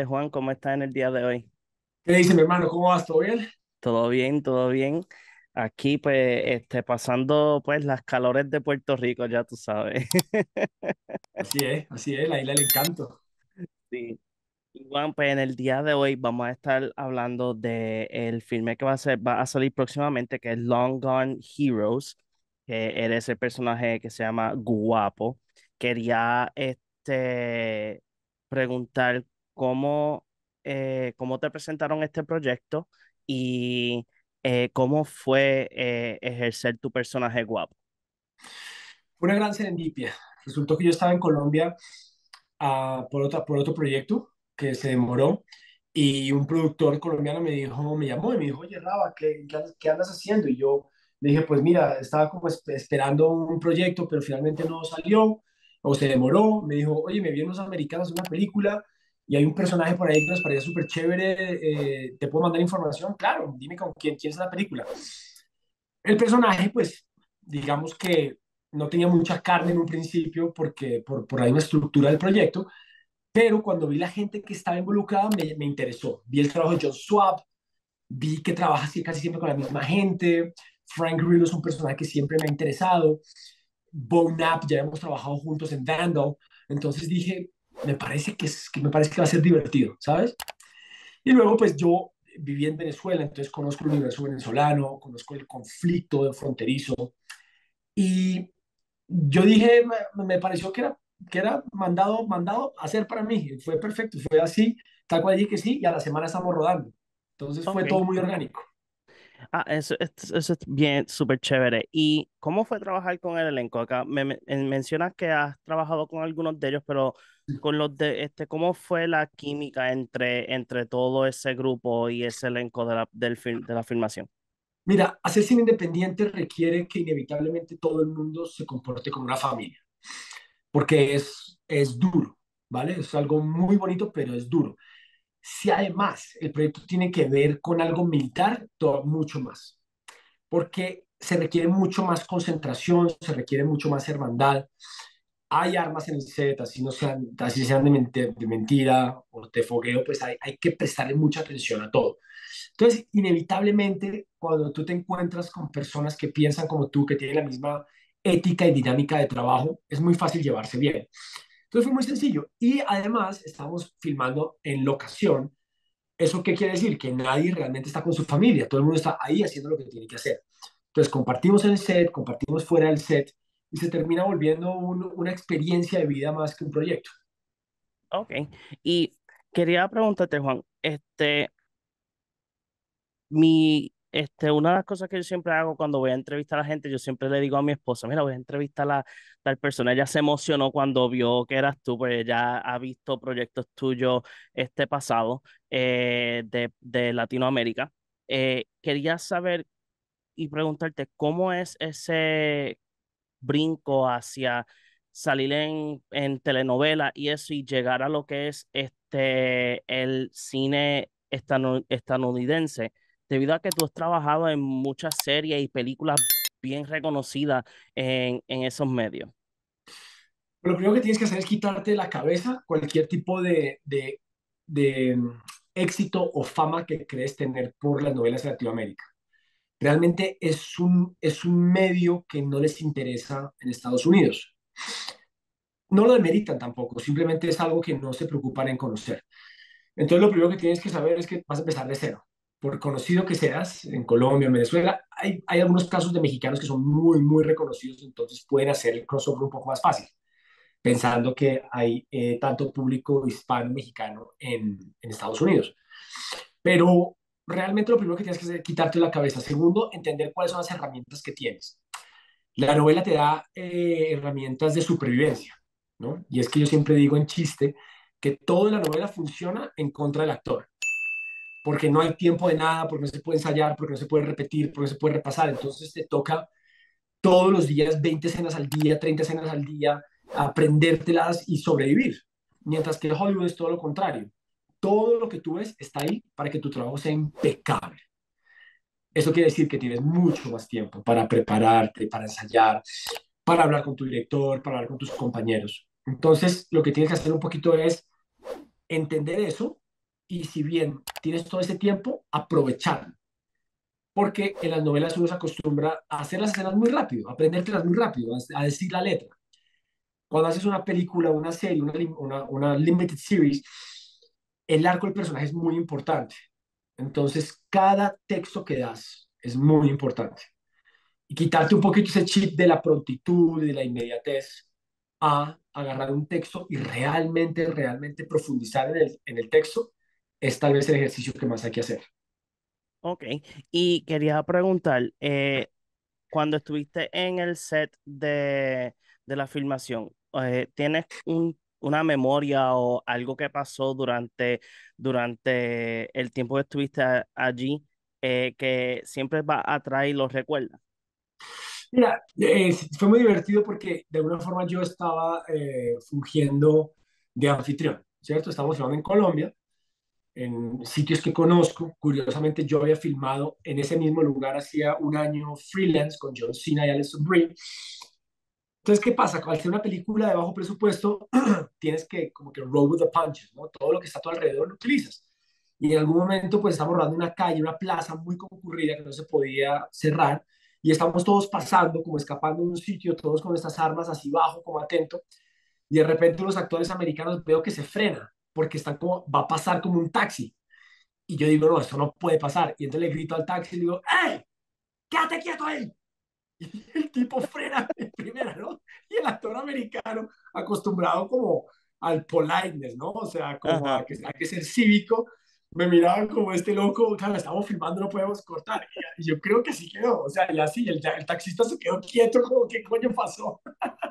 noches, Juan, ¿cómo estás en el día de hoy? ¿Qué dice mi hermano? ¿Cómo vas? ¿Todo bien? ¿Todo bien? ¿Todo bien? Aquí, pues, pasando, pues, las calores de Puerto Rico, ya tú sabes. Así es, la isla del encanto. Sí. Y Juan, pues, en el día de hoy vamos a estar hablando de el filme que va a salir próximamente, que es Long Gone Heroes, que eres el personaje que se llama Guapo. Quería, preguntar cómo te presentaron este proyecto y cómo fue ejercer tu personaje guapo. Fue una gran serendipia. Resultó que yo estaba en Colombia por otro proyecto que se demoró y un productor colombiano me llamó y me dijo, oye, Raba, ¿qué andas haciendo? Y yo le dije, pues mira, estaba como esperando un proyecto, pero finalmente no salió o se demoró. Me dijo, oye, me vi unos americanos en una película y hay un personaje por ahí que nos parecía súper chévere, ¿te puedo mandar información? Claro, dime con quién es la película. El personaje, pues, digamos que no tenía mucha carne en un principio porque por la misma estructura del proyecto, pero cuando vi la gente que estaba involucrada me interesó. Vi el trabajo de John Swab, vi que trabaja así casi siempre con la misma gente. Frank Grillo es un personaje que siempre me ha interesado. Bo Knapp, ya hemos trabajado juntos en Vandal, entonces dije, me parece que va a ser divertido, ¿sabes? Y luego, pues yo viví en Venezuela, entonces conozco el universo venezolano, conozco el conflicto de fronterizo, y yo dije, me pareció que era mandado a hacer para mí. Fue perfecto, fue así, tal cual dije que sí, y a la semana estamos rodando. Entonces fue Ok. todo muy orgánico. Ah, eso es bien, súper chévere. ¿Y cómo fue trabajar con el elenco? Acá mencionas que has trabajado con algunos de ellos, pero con los de ¿cómo fue la química entre todo ese grupo y ese elenco de la filmación? Mira, hacer cine independiente requiere que inevitablemente todo el mundo se comporte como una familia, porque es duro, ¿vale? Es algo muy bonito, pero es duro. Si además el proyecto tiene que ver con algo militar, todo, mucho más, porque se requiere mucho más concentración, se requiere mucho más hermandad. Hay armas en el set, así sean de mentira o de fogueo, pues hay que prestarle mucha atención a todo. Entonces, inevitablemente, cuando tú te encuentras con personas que piensan como tú, que tienen la misma ética y dinámica de trabajo, es muy fácil llevarse bien. Entonces fue muy sencillo. Y además estamos filmando en locación. ¿Eso qué quiere decir? Que nadie realmente está con su familia, todo el mundo está ahí haciendo lo que tiene que hacer. Entonces compartimos en el set, compartimos fuera del set y se termina volviendo una experiencia de vida más que un proyecto. Ok. Y quería preguntarte, Juan, una de las cosas que yo siempre hago cuando voy a entrevistar a la gente, yo siempre le digo a mi esposa, mira, voy a entrevistar a tal persona. Ella se emocionó cuando vio que eras tú, pues ella ha visto proyectos tuyos pasado de Latinoamérica. Quería saber y preguntarte cómo es ese brinco hacia salir en telenovela y eso y llegar a lo que es el cine estadounidense, debido a que tú has trabajado en muchas series y películas bien reconocidas en esos medios. Lo primero que tienes que hacer es quitarte de la cabeza cualquier tipo de éxito o fama que crees tener por las novelas de Latinoamérica. Realmente es un medio que no les interesa en Estados Unidos. No lo demeritan tampoco, simplemente es algo que no se preocupan en conocer. Entonces, lo primero que tienes que saber es que vas a empezar de cero. Por conocido que seas, en Colombia, en Venezuela, hay algunos casos de mexicanos que son muy reconocidos, entonces pueden hacer el crossover un poco más fácil, pensando que hay tanto público hispano-mexicano en Estados Unidos. Pero realmente lo primero que tienes que hacer es quitarte la cabeza. Segundo, entender cuáles son las herramientas que tienes. La novela te da herramientas de supervivencia, ¿no? Y es que yo siempre digo en chiste que toda la novela funciona en contra del actor, porque no hay tiempo de nada, porque no se puede ensayar, porque no se puede repetir, porque no se puede repasar. Entonces te toca todos los días 20 escenas al día, 30 escenas al día, aprendértelas y sobrevivir. Mientras que Hollywood es todo lo contrario. Todo lo que tú ves está ahí para que tu trabajo sea impecable. Eso quiere decir que tienes mucho más tiempo para prepararte, para ensayar, para hablar con tu director, para hablar con tus compañeros. Entonces, lo que tienes que hacer un poquito es entender eso y si bien tienes todo ese tiempo, aprovecharlo. Porque en las novelas uno se acostumbra a hacer las escenas muy rápido, a aprendértelas muy rápido, a decir la letra. Cuando haces una película, una serie, una limited series, el arco del personaje es muy importante. Entonces, cada texto que das es muy importante. Y quitarte un poquito ese chip de la prontitud y de la inmediatez a agarrar un texto y realmente profundizar en el texto es tal vez el ejercicio que más hay que hacer. Ok, y quería preguntar, cuando estuviste en el set de la filmación, ¿tienes una memoria o algo que pasó durante el tiempo que estuviste allí que siempre va atrás y lo recuerdas? Mira, fue muy divertido porque de alguna forma yo estaba fungiendo de anfitrión, ¿cierto? Estamos filmando en Colombia, en sitios que conozco. Curiosamente, yo había filmado en ese mismo lugar hacía un año freelance con John Cena y Alison Brie. Entonces, ¿qué pasa? Al ser una película de bajo presupuesto, tienes que como que roll with the punches, ¿no? Todo lo que está a tu alrededor lo utilizas. Y en algún momento, pues estamos rodando una calle, una plaza muy concurrida que no se podía cerrar, y estamos todos pasando, como escapando de un sitio, todos con estas armas así bajo, como atento, y de repente los actores americanos veo que se frenan, porque están como, va a pasar como un taxi. Y yo digo, no, eso no puede pasar. Y entonces le grito al taxi y digo, ¡Ey! ¡Quédate quieto ahí! Y el tipo frena en primera, ¿no? Y el actor americano, acostumbrado como al politeness, ¿no? O sea, como Ajá. a que ser cívico, me miraban como este loco, claro, estamos filmando, no podemos cortar. Y yo creo que sí quedó, o sea, y así, el taxista se quedó quieto, como, ¿qué coño pasó?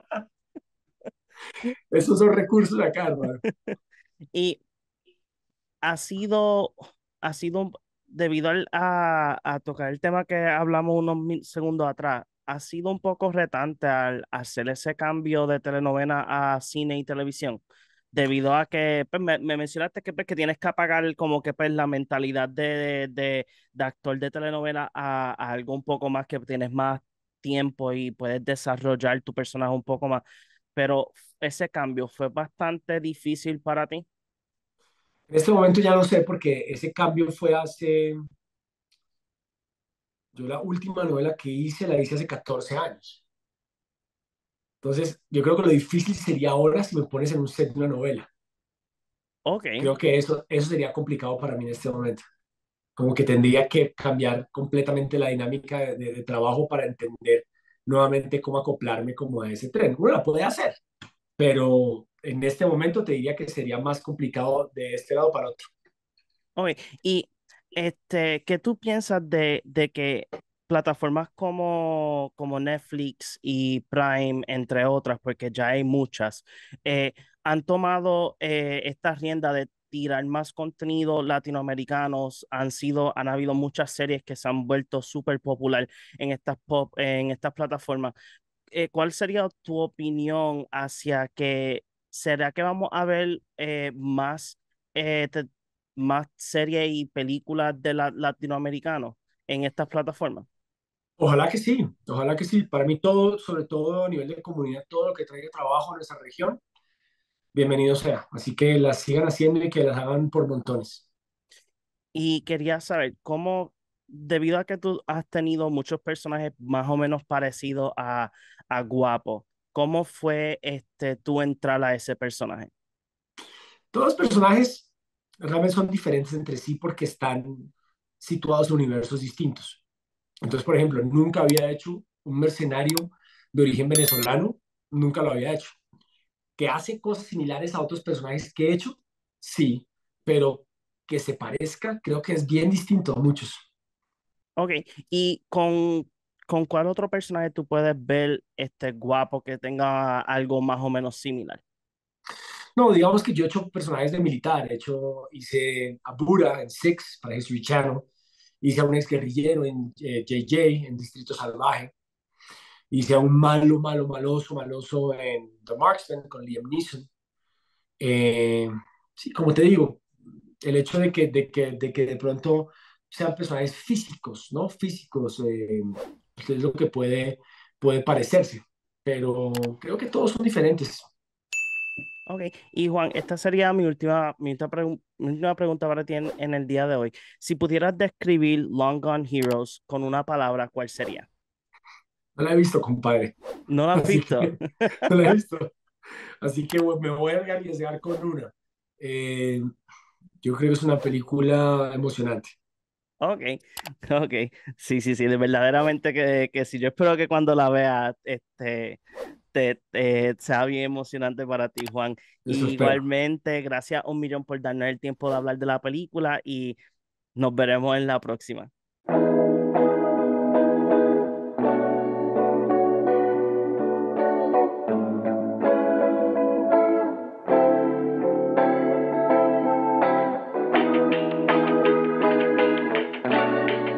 Esos son recursos de acá, hermano. Y ha sido, ha sido debido a tocar el tema que hablamos unos segundos atrás, ha sido un poco retante al hacer ese cambio de telenovela a cine y televisión, debido a que pues, me mencionaste que, pues, que tienes que apagar como que pues, la mentalidad de actor de telenovela a algo un poco más que tienes más tiempo y puedes desarrollar tu personaje un poco más, pero ese cambio fue bastante difícil para ti. En este momento ya no sé, porque ese cambio fue hace, yo la última novela que hice, la hice hace 14 años. Entonces, yo creo que lo difícil sería ahora si me pones en un set de una novela. Ok. Creo que eso sería complicado para mí en este momento. Como que tendría que cambiar completamente la dinámica de trabajo para entender nuevamente cómo acoplarme como a ese tren. Uno la puede hacer, pero en este momento te diría que sería más complicado de este lado para otro. Ok, y ¿qué tú piensas de que plataformas como Netflix y Prime, entre otras, porque ya hay muchas, han tomado esta rienda de tirar más contenido latinoamericanos, han habido muchas series que se han vuelto súper popular en estas plataformas. ¿Cuál sería tu opinión hacia que será que vamos a ver eh, te- más series y películas de latinoamericanos en estas plataformas? Ojalá que sí, ojalá que sí. Para mí todo, sobre todo a nivel de comunidad, todo lo que traiga trabajo a nuestra región, bienvenido sea. Así que las sigan haciendo y que las hagan por montones. Y quería saber cómo, debido a que tú has tenido muchos personajes más o menos parecidos a Guapo, ¿cómo fue tu entrar a ese personaje? Todos los personajes realmente son diferentes entre sí porque están situados en universos distintos. Entonces, por ejemplo, nunca había hecho un mercenario de origen venezolano, nunca lo había hecho. ¿Que hace cosas similares a otros personajes que he hecho? Sí, pero que se parezca, creo que es bien distinto a muchos. Ok, ¿y con cuál otro personaje tú puedes ver Guapo que tenga algo más o menos similar? No, digamos que yo he hecho personajes de militar, hice a Bura en Six para History Channel, hice a un ex guerrillero en JJ, en Distrito Salvaje, hice a un maloso en The Marksman con Liam Neeson. Eh, sí, como te digo, el hecho de que de pronto sean personajes físicos, ¿no? Físicos, es lo que puede parecerse, pero creo que todos son diferentes. Ok, y Juan, esta sería mi última pregunta para ti en el día de hoy. Si pudieras describir Long Gone Heroes con una palabra, ¿cuál sería? No la he visto, compadre. ¿No la has Así visto? que no la he visto. Así que me voy a arriesgar con una. Eh, yo creo que es una película emocionante. Ok, ok. Sí, sí, sí, de verdaderamente que sí. Yo espero que cuando la veas, sea bien emocionante para ti, Juan. Eso Y espero. igualmente, gracias un millón por darnos el tiempo de hablar de la película y nos veremos en la próxima.